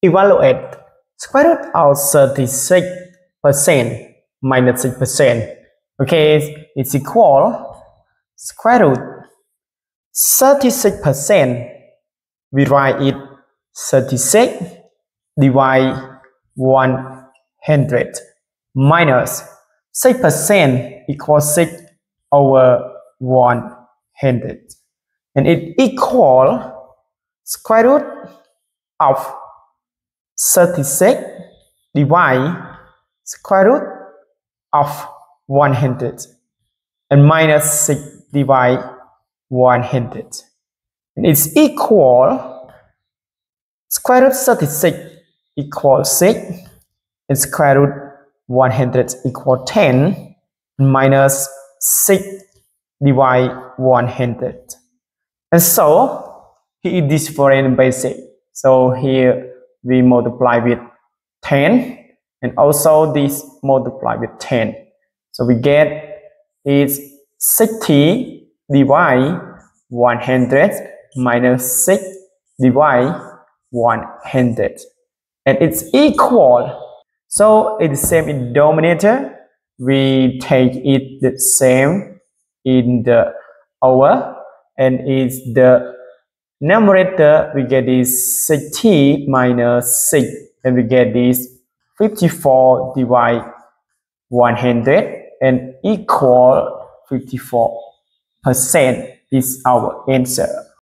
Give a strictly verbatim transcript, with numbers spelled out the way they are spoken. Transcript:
Evaluate square root of thirty-six percent minus six percent. Okay, it's equal square root thirty-six percent. We write it thirty-six divide one hundred minus six percent equals six over one hundred. And it equal square root of thirty-six divide square root of one hundred and minus six divide one hundred. And it's equal square root thirty-six equals six and square root one hundred equals ten minus six divide one hundred. And so here is different basic. So here we multiply with ten and also this multiply with ten. So we get is sixty divide one hundred minus six divide one hundred. And it's equal. So it's the same in denominator. We take it the same in the over, and is the numerator we get is sixty minus six, and we get this fifty-four divide one hundred and equal fifty-four percent is our answer.